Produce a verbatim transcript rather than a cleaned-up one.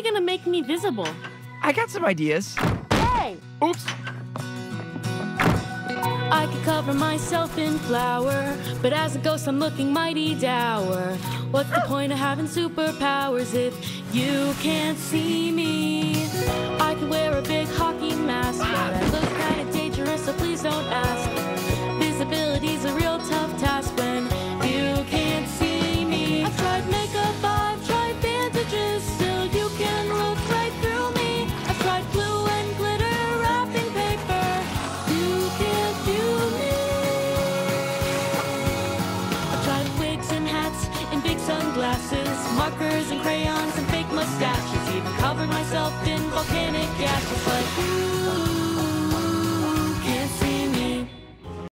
you gonna make me visible? I got some ideas. Hey! Oops. I could cover myself in flour, but as a ghost I'm looking mighty dour. What's the point of having superpowers if you can't see me? I could wear a big hockey mask, but I look kinda dangerous, so please don't ask. Visibility's a real tough task when you can't see me. I've tried makeup, I've tried bandages, still you can look right through me. I've tried glue and glitter, wrapping paper, you can't view me. I've tried wigs and hats and big sunglasses, markers and crayons and fake mustaches, even covered myself in volcanic ashes, but